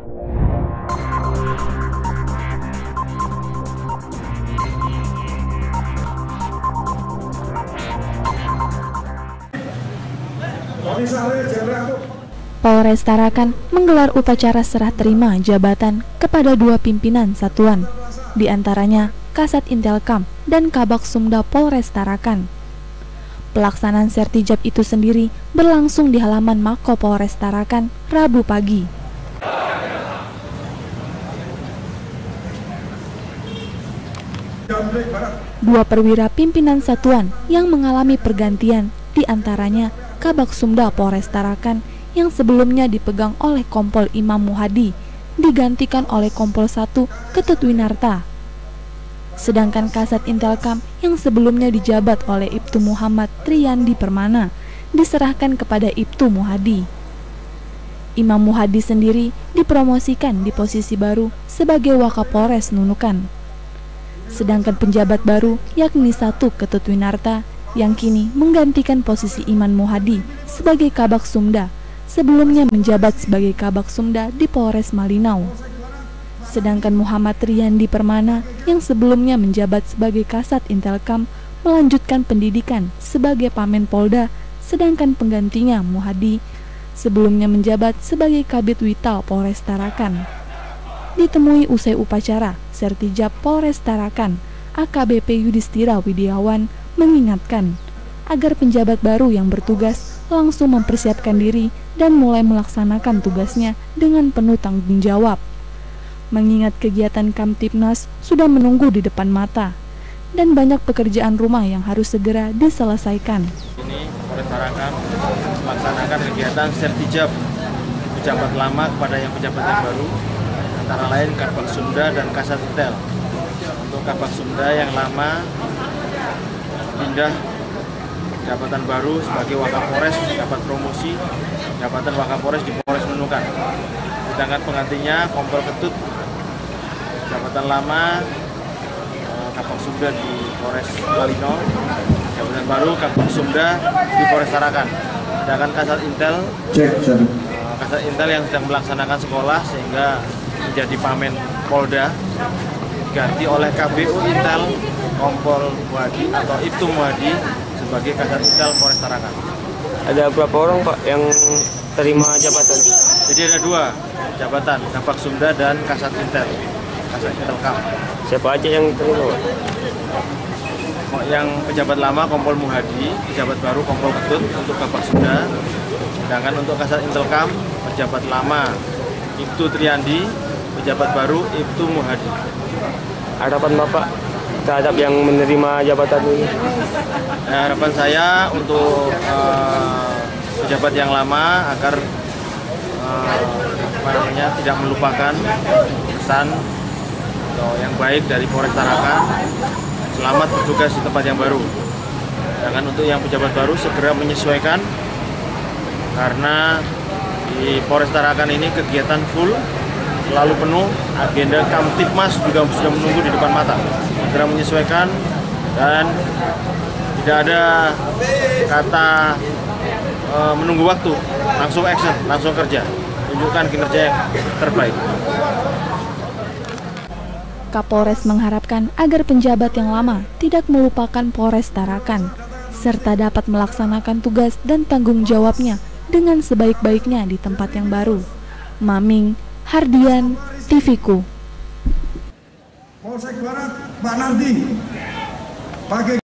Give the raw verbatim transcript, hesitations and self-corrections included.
Polres Tarakan menggelar upacara serah terima jabatan kepada dua pimpinan satuan, di antaranya Kasat Intelkam dan Kabak Sumda Polres Tarakan. Pelaksanaan sertijab itu sendiri berlangsung di halaman Mako Polres Tarakan Rabu pagi. Dua perwira pimpinan satuan yang mengalami pergantian, di antaranya Kabak Sumda Polres Tarakan yang sebelumnya dipegang oleh Kompol Imam Muhadi, digantikan oleh Kompol satu Ketut Winarta. Sedangkan Kasat Intelkam yang sebelumnya dijabat oleh Ibtu Muhammad Triyandi Permana diserahkan kepada Ibtu Muhadi. Imam Muhadi sendiri dipromosikan di posisi baru sebagai Wakapolres Nunukan. Sedangkan penjabat baru yakni satu Ketut Winarta yang kini menggantikan posisi Iman Muhadi sebagai Kabak Sumda, sebelumnya menjabat sebagai Kabak Sumda di Polres Malinau. Sedangkan Muhammad Triyandi Permana yang sebelumnya menjabat sebagai Kasat Intelkam melanjutkan pendidikan sebagai Pamen Polda, sedangkan penggantinya Muhadi sebelumnya menjabat sebagai Kabid Wital Polres Tarakan. Ditemui usai upacara sertijab Polres Tarakan, A K B P Yudhistira Widiawan mengingatkan agar penjabat baru yang bertugas langsung mempersiapkan diri dan mulai melaksanakan tugasnya dengan penuh tanggung jawab. Mengingat kegiatan Kamtipnas sudah menunggu di depan mata dan banyak pekerjaan rumah yang harus segera diselesaikan. Ini Polres Tarakan melaksanakan kegiatan sertijab pejabat lama kepada yang pejabat yang baru, antara lain Kabak Sumda dan Kasat Intel. Untuk Kabak Sumda yang lama pindah jabatan baru sebagai Wakapolres, dapat promosi jabatan Wakapolres di Polres Nunukan. Sedangkan penggantinya Kompol Ketut, jabatan lama Kabak Sumda di Polres Malinau, jabatan baru Kabak Sumda di Polres Tarakan. Sedangkan Kasat Intel, Kasat Intel yang sedang melaksanakan sekolah sehingga menjadi Pamen Polda, diganti oleh K B U Intel Kompol Muhadi atau Ibtu Muhadi sebagai Kasat Intel Polres Tarakan. Ada berapa orang Pak yang terima jabatan? Jadi ada dua jabatan, Kabak Sumda dan Kasat Intel, Kasat Intelkam. Siapa aja yang terima Pak? Yang pejabat lama Kompol Muhadi, pejabat baru Kompol Ketut untuk Kabak Sumda. Sedangkan untuk Kasat Intelkam, pejabat lama Ibtu Triyandi, pejabat baru Ibtu Muhadi. Harapan Bapak terhadap yang menerima jabatan ini? Nah, harapan saya untuk uh, pejabat yang lama agar uh, apa namanya, tidak melupakan pesan atau yang baik dari Polres Tarakan, selamat bertugas di tempat yang baru. Sedangkan untuk yang pejabat baru segera menyesuaikan, karena di Polres Tarakan ini kegiatan full, selalu penuh, agenda Kamtipmas juga sudah menunggu di depan mata. Segera menyesuaikan dan tidak ada kata e, menunggu waktu, langsung action, langsung kerja, tunjukkan kinerja yang terbaik. Kapolres mengharapkan agar penjabat yang lama tidak melupakan Polres Tarakan, serta dapat melaksanakan tugas dan tanggung jawabnya dengan sebaik-baiknya di tempat yang baru. Maming Hardian, T V-ku. Polsek Barat, Pak Nardi. Pakai